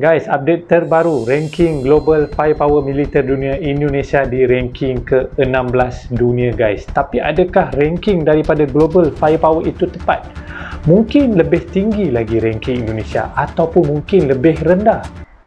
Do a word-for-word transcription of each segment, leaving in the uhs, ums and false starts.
Guys, update terbaru ranking global firepower militer dunia. Indonesia di ranking ke enam belas dunia guys. Tapi adakah ranking daripada global firepower itu tepat? Mungkin lebih tinggi lagi ranking Indonesia ataupun mungkin lebih rendah.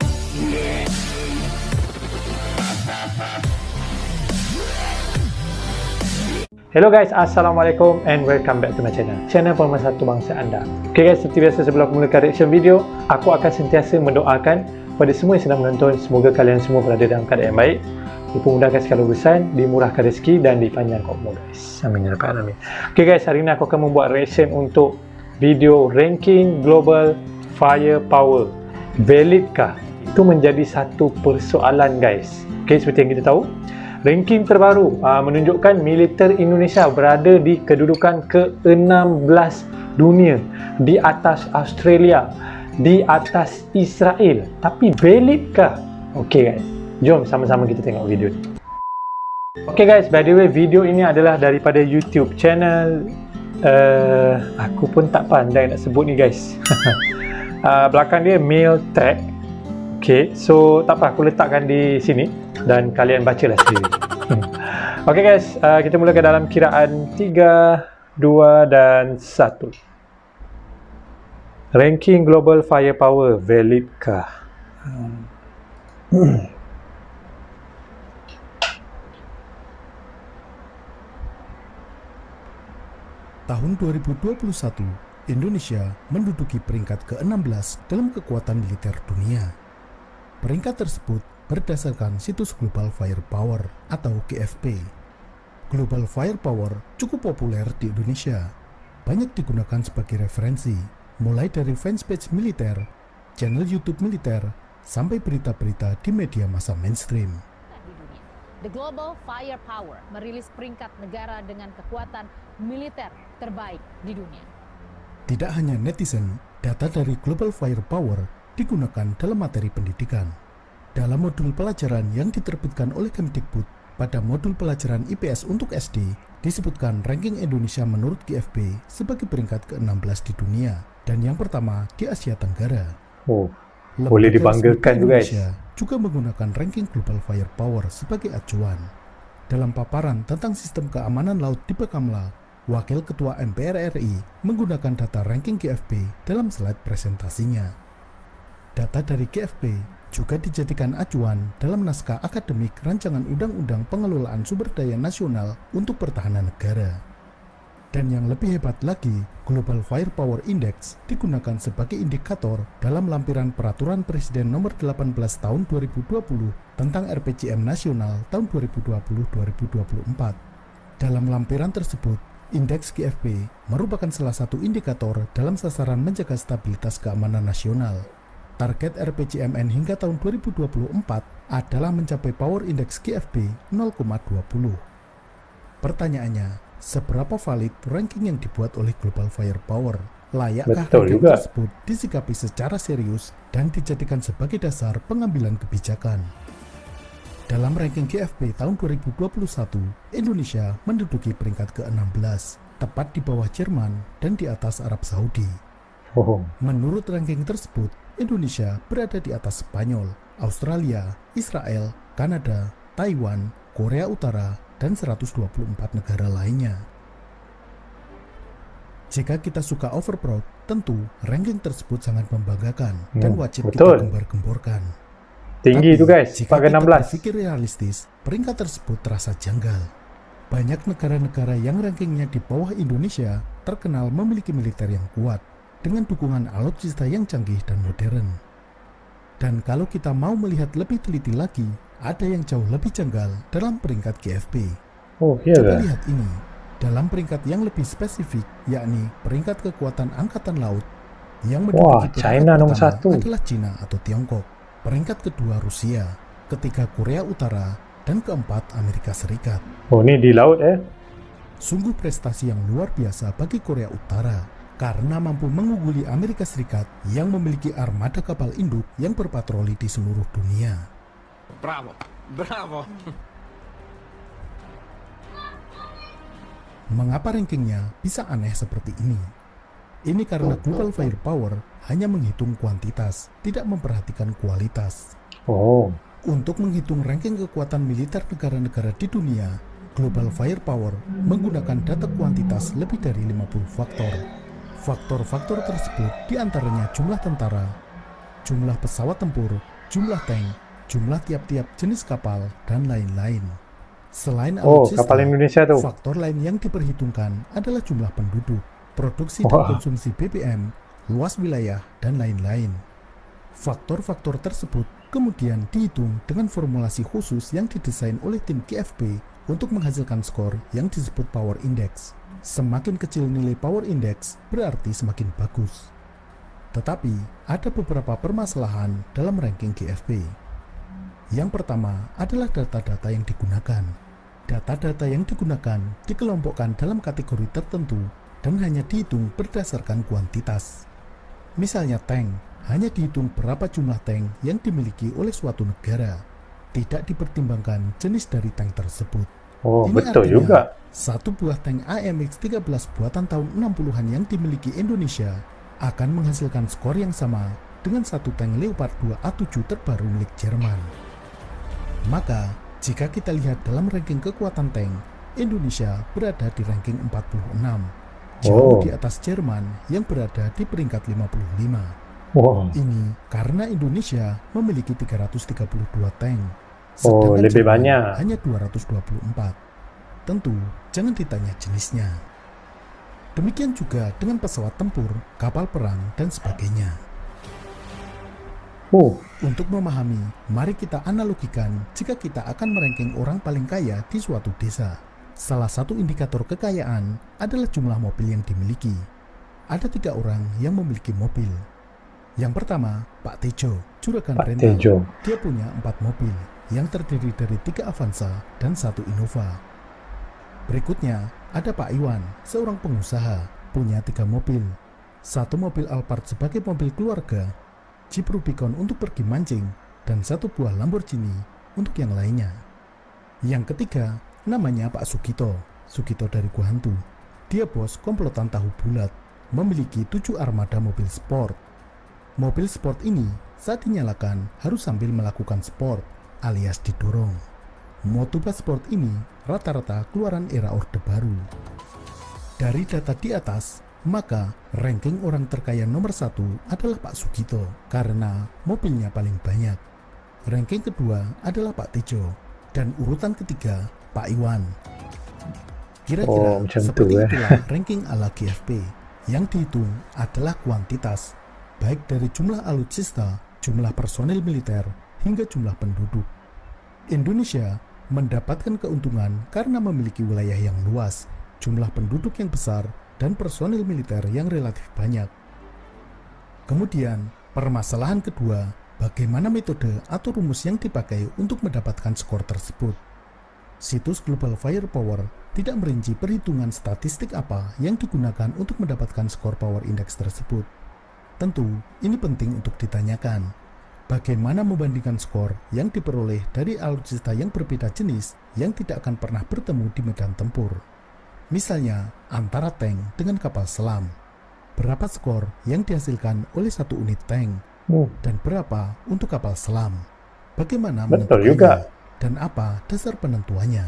Hello guys, Assalamualaikum and welcome back to my channel, channel pemersatu bangsa anda. Ok guys, seperti biasa sebelum aku mulakan reaction video, aku akan sentiasa mendoakan kepada semua yang sedang menonton, semoga kalian semua berada dalam keadaan yang baik, dipermudahkan segala urusan, dimurahkan rezeki dan dipanjangkan umur guys. Amin ya rabbal alamin. Ok guys, hari ini aku akan membuat reaction untuk video ranking global firepower. Validkah? Itu menjadi satu persoalan guys. Ok, seperti yang kita tahu, ranking terbaru uh, menunjukkan militer Indonesia berada di kedudukan ke enam belas dunia, di atas Australia, di atas Israel. Tapi validkah? Okey guys, jom sama-sama kita tengok video ni. Okey guys, by the way, video ini adalah daripada YouTube channel uh, aku pun tak pandai nak sebut ni guys. uh, belakang dia Miltech. Okey, so tak apa, aku letakkan di sini dan kalian bacalah sendiri. Ok guys, uh, kita mulakan dalam kiraan tiga, dua dan satu. Ranking global firepower validkah? Hmm. Tahun dua ribu dua puluh satu, Indonesia menduduki peringkat ke enam belas dalam kekuatan militer dunia. Peringkat tersebut berdasarkan situs Global Firepower atau G F P. Global Firepower cukup populer di Indonesia. Banyak digunakan sebagai referensi, mulai dari fanpage militer, channel YouTube militer, sampai berita-berita di media massa mainstream. The Global Firepower merilis peringkat negara dengan kekuatan militer terbaik di dunia. Tidak hanya netizen, data dari Global Firepower digunakan dalam materi pendidikan. Dalam modul pelajaran yang diterbitkan oleh Kemdikbud pada modul pelajaran I P S untuk S D, disebutkan ranking Indonesia menurut G F P sebagai peringkat ke enam belas di dunia dan yang pertama di Asia Tenggara. Oh, boleh dibanggakan juga guys. Indonesia juga menggunakan ranking Global Firepower sebagai acuan. Dalam paparan tentang sistem keamanan laut di Bakamla, Wakil Ketua M P R R I menggunakan data ranking G F P dalam slide presentasinya. Data dari G F P juga dijadikan acuan dalam naskah akademik Rancangan Undang-Undang Pengelolaan Sumber Daya Nasional untuk Pertahanan Negara. Dan yang lebih hebat lagi, Global Firepower Index digunakan sebagai indikator dalam lampiran Peraturan Presiden Nomor delapan belas Tahun dua ribu dua puluh tentang R P J M Nasional tahun dua ribu dua puluh sampai dua ribu dua puluh empat. Dalam lampiran tersebut, indeks G F P merupakan salah satu indikator dalam sasaran menjaga stabilitas keamanan nasional. Target R P J M N hingga tahun dua ribu dua puluh empat adalah mencapai Power Index G F P nol koma dua puluh. Pertanyaannya, seberapa valid ranking yang dibuat oleh Global Firepower? Layakkah ranking juga tersebut disikapi secara serius dan dijadikan sebagai dasar pengambilan kebijakan? Dalam ranking G F P tahun dua ribu dua puluh satu, Indonesia menduduki peringkat ke enam belas, tepat di bawah Jerman dan di atas Arab Saudi. Oh. Menurut ranking tersebut, Indonesia berada di atas Spanyol, Australia, Israel, Kanada, Taiwan, Korea Utara, dan seratus dua puluh empat negara lainnya. Jika kita suka overproud, tentu ranking tersebut sangat membanggakan hmm, dan wajib betul. kita gembar-gemborkan. Tinggi itu guys, jika kita enam belas. berpikir realistis, peringkat tersebut terasa janggal. Banyak negara-negara yang rankingnya di bawah Indonesia terkenal memiliki militer yang kuat, dengan dukungan alutsista yang canggih dan modern. Dan kalau kita mau melihat lebih teliti lagi, ada yang jauh lebih janggal dalam peringkat G F P. Oh, iya. Coba lihat ini, dalam peringkat yang lebih spesifik, yakni peringkat kekuatan angkatan laut, yang menduduki peringkat China nomor pertama satu adalah Cina atau Tiongkok, peringkat kedua Rusia, ketiga Korea Utara, dan keempat Amerika Serikat. Oh, ini di laut eh? Sungguh prestasi yang luar biasa bagi Korea Utara, karena mampu mengungguli Amerika Serikat yang memiliki armada kapal induk yang berpatroli di seluruh dunia. Bravo, bravo. Mengapa rankingnya bisa aneh seperti ini? Ini karena global firepower hanya menghitung kuantitas, tidak memperhatikan kualitas. Oh. Untuk menghitung ranking kekuatan militer negara-negara di dunia, global firepower menggunakan data kuantitas lebih dari lima puluh faktor. Faktor-faktor tersebut diantaranya jumlah tentara, jumlah pesawat tempur, jumlah tank, jumlah tiap-tiap jenis kapal, dan lain-lain. Selain Oh, alutsista, kapal Indonesia tuh. faktor lain yang diperhitungkan adalah jumlah penduduk, produksi Wah. dan konsumsi B B M, luas wilayah, dan lain-lain. Faktor-faktor tersebut kemudian dihitung dengan formulasi khusus yang didesain oleh tim K F P untuk menghasilkan skor yang disebut Power Index. Semakin kecil nilai Power Index berarti semakin bagus. Tetapi ada beberapa permasalahan dalam ranking K F P. Yang pertama adalah data-data yang digunakan. Data-data yang digunakan dikelompokkan dalam kategori tertentu dan hanya dihitung berdasarkan kuantitas. Misalnya tank, hanya dihitung berapa jumlah tank yang dimiliki oleh suatu negara. Tidak dipertimbangkan jenis dari tank tersebut. Oh, Ini betul artinya, juga. satu buah tank A M X tiga belas buatan tahun enam puluhan yang dimiliki Indonesia akan menghasilkan skor yang sama dengan satu tank Leopard dua A tujuh terbaru milik Jerman. Maka, jika kita lihat dalam ranking kekuatan tank, Indonesia berada di ranking empat puluh enam, jauh Oh. di atas Jerman yang berada di peringkat lima puluh lima. Wow. Ini karena Indonesia memiliki tiga ratus tiga puluh dua tank, Oh, sedangkan lebih Jerman banyak. hanya dua ratus dua puluh empat. Tentu, jangan ditanya jenisnya. Demikian juga dengan pesawat tempur, kapal perang, dan sebagainya. Uh, Untuk memahami, mari kita analogikan jika kita akan meranking orang paling kaya di suatu desa. Salah satu indikator kekayaan adalah jumlah mobil yang dimiliki. Ada tiga orang yang memiliki mobil. Yang pertama, Pak Tejo, juragan Pak rental. Tejo. Dia punya empat mobil yang terdiri dari tiga Avanza dan satu Innova. Berikutnya, ada Pak Iwan, seorang pengusaha, punya tiga mobil. Satu mobil Alphard sebagai mobil keluarga, Jeep Rubicon untuk pergi mancing, dan satu buah Lamborghini untuk yang lainnya. Yang ketiga, namanya Pak Sugito, Sugito dari Gua Hantu. Dia bos komplotan tahu bulat, memiliki tujuh armada mobil sport. Mobil sport ini saat dinyalakan harus sambil melakukan sport, alias didorong. Motoba sport ini rata-rata keluaran era Orde Baru. Dari data di atas, maka ranking orang terkaya nomor satu adalah Pak Sugito karena mobilnya paling banyak. Ranking kedua adalah Pak Tejo dan urutan ketiga Pak Iwan. Kira-kira Oh, macam tu, seperti eh. itulah ranking ala K F P. Yang dihitung adalah kuantitas, baik dari jumlah alutsista, jumlah personil militer, hingga jumlah penduduk. Indonesia mendapatkan keuntungan karena memiliki wilayah yang luas, jumlah penduduk yang besar, dan personil militer yang relatif banyak. Kemudian, permasalahan kedua, bagaimana metode atau rumus yang dipakai untuk mendapatkan skor tersebut. Situs Global Firepower tidak merinci perhitungan statistik apa yang digunakan untuk mendapatkan skor Power Index tersebut. Tentu, ini penting untuk ditanyakan. Bagaimana membandingkan skor yang diperoleh dari alutsista yang berbeda jenis yang tidak akan pernah bertemu di medan tempur. Misalnya, antara tank dengan kapal selam. Berapa skor yang dihasilkan oleh satu unit tank uh. dan berapa untuk kapal selam? Bagaimana Betul menentukannya? juga. Dan apa dasar penentuannya?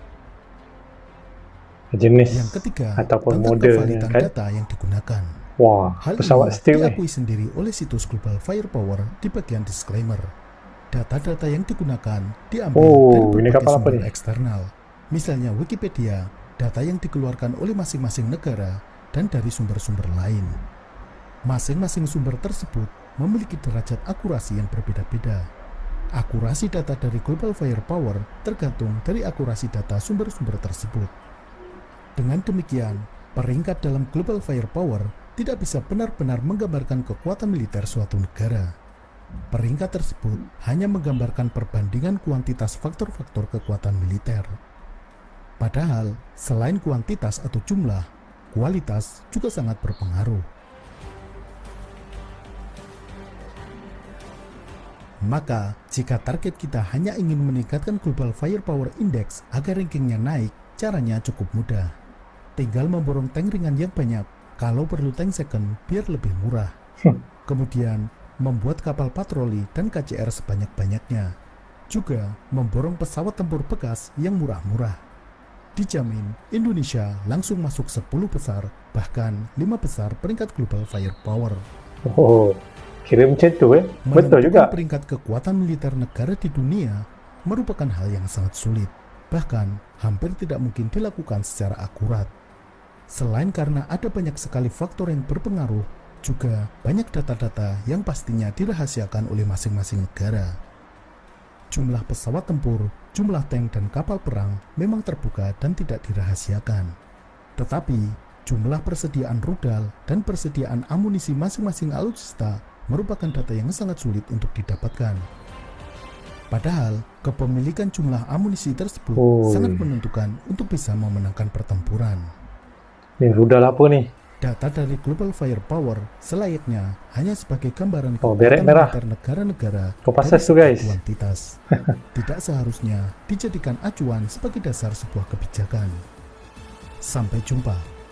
Jenis Yang ketiga, ataupun tentang modelnya kevalidan kan. data yang digunakan. Wah, Hal pesawat ini steel eh. diakui sendiri oleh situs Global Firepower di bagian disclaimer. Data-data yang digunakan diambil Oh, dari ini berbagai kapal apa sumber nih? eksternal. Misalnya Wikipedia, data yang dikeluarkan oleh masing-masing negara, dan dari sumber-sumber lain. Masing-masing sumber tersebut memiliki derajat akurasi yang berbeda-beda. Akurasi data dari Global Firepower tergantung dari akurasi data sumber-sumber tersebut. Dengan demikian, peringkat dalam Global Firepower tidak bisa benar-benar menggambarkan kekuatan militer suatu negara. Peringkat tersebut hanya menggambarkan perbandingan kuantitas faktor-faktor kekuatan militer. Padahal, selain kuantitas atau jumlah, kualitas juga sangat berpengaruh. Maka, jika target kita hanya ingin meningkatkan Global Firepower Index agar rankingnya naik, caranya cukup mudah. Tinggal memborong tank ringan yang banyak Kalau perlu tank second biar lebih murah. Kemudian membuat kapal patroli dan K C R sebanyak-banyaknya. Juga memborong pesawat tempur bekas yang murah-murah. Dijamin Indonesia langsung masuk sepuluh besar, bahkan lima besar peringkat global firepower. Oh, kira macam tu eh. Betul juga. Peringkat kekuatan militer negara di dunia merupakan hal yang sangat sulit. Bahkan hampir tidak mungkin dilakukan secara akurat. Selain karena ada banyak sekali faktor yang berpengaruh, juga banyak data-data yang pastinya dirahasiakan oleh masing-masing negara. Jumlah pesawat tempur, jumlah tank dan kapal perang memang terbuka dan tidak dirahasiakan. Tetapi, jumlah persediaan rudal dan persediaan amunisi masing-masing alutsista merupakan data yang sangat sulit untuk didapatkan. Padahal, kepemilikan jumlah amunisi tersebut oh. sangat menentukan untuk bisa memenangkan pertempuran. Ini rudal apa nih? Data dari Global Firepower selayaknya hanya sebagai gambaran oh, kekuatan negara-negara dari segi kuantitas. Tidak seharusnya dijadikan acuan sebagai dasar sebuah kebijakan. Sampai jumpa.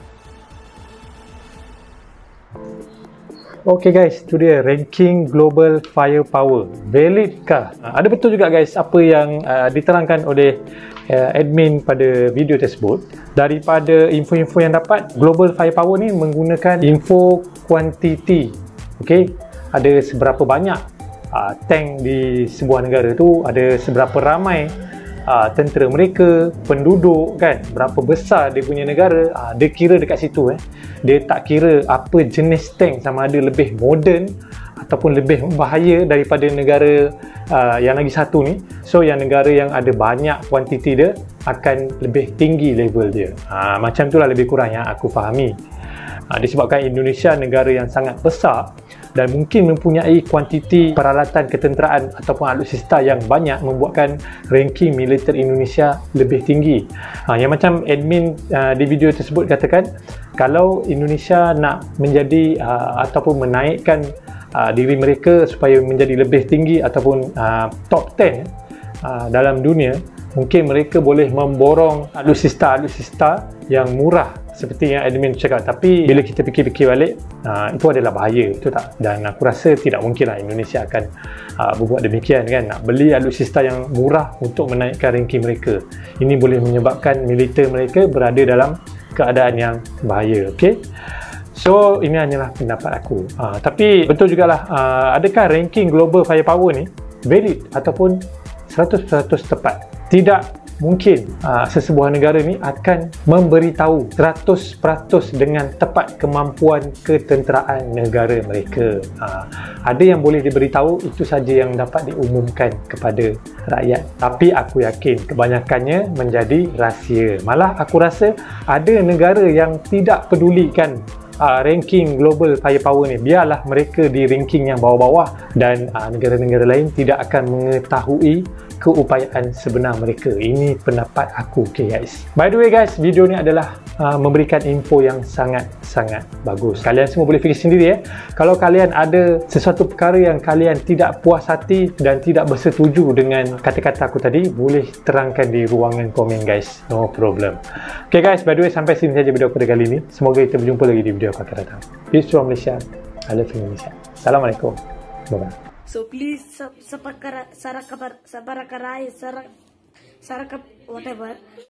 Oke okay guys, itu dia ranking Global Firepower. Valid kah? Ada betul juga guys apa yang uh, diterangkan oleh uh, admin pada video tersebut. Daripada info-info yang dapat, Global Firepower ni menggunakan info kuantiti. Okey, ada seberapa banyak uh, tank di sebuah negara tu, ada seberapa ramai uh, tentera mereka, penduduk kan, berapa besar dia punya negara, uh, dia kira dekat situ eh. Dia tak kira apa jenis tank, sama ada lebih moden ataupun lebih berbahaya daripada negara uh, yang lagi satu ni. So yang negara yang ada banyak kuantiti dia akan lebih tinggi level dia. Ha, macam itulah lebih kurang yang aku fahami. Ha, disebabkan Indonesia negara yang sangat besar dan mungkin mempunyai kuantiti peralatan ketenteraan ataupun alutsista yang banyak, membuatkan ranking militer Indonesia lebih tinggi. Ha, yang macam admin uh, di video tersebut katakan, kalau Indonesia nak menjadi uh, ataupun menaikkan uh, diri mereka supaya menjadi lebih tinggi ataupun uh, top sepuluh uh, dalam dunia, mungkin mereka boleh memborong alutsista-alutsista yang murah seperti yang admin cakap. Tapi bila kita fikir-fikir balik, uh, itu adalah bahaya, betul tak? Dan aku rasa tidak mungkinlah Indonesia akan uh, berbuat demikian kan, nak beli alutsista yang murah untuk menaikkan ranking mereka. Ini boleh menyebabkan militer mereka berada dalam keadaan yang bahaya. Okay, so ini hanyalah pendapat aku. Uh, tapi betul jugalah, uh, adakah ranking Global Firepower ni valid ataupun seratus peratus tepat? Tidak mungkin uh, sesebuah negara ni akan memberitahu seratus peratus dengan tepat kemampuan ketenteraan negara mereka. Uh, ada yang boleh diberitahu, itu saja yang dapat diumumkan kepada rakyat. Tapi aku yakin kebanyakannya menjadi rahsia. Malah aku rasa ada negara yang tidak pedulikan Uh, ranking Global Firepower ni. Biarlah mereka di ranking yang bawah-bawah dan uh, negara-negara lain tidak akan mengetahui keupayaan sebenar mereka. Ini pendapat aku, okay guys. By the way guys, video ni adalah uh, memberikan info yang sangat-sangat bagus. Kalian semua boleh fikir sendiri ya. Kalau kalian ada sesuatu perkara yang kalian tidak puas hati dan tidak bersetuju dengan kata-kata aku tadi, boleh terangkan di ruangan komen guys. No problem. Okay guys, by the way, sampai sini saja video aku pada kali ini. Semoga kita berjumpa lagi di video aku akan datang. Peace from Malaysia. I love Indonesia. Assalamualaikum. Bye-bye. So please, sa, sa, pagkara, sa, sa, sa, sa, sa, sa, sa, whatever.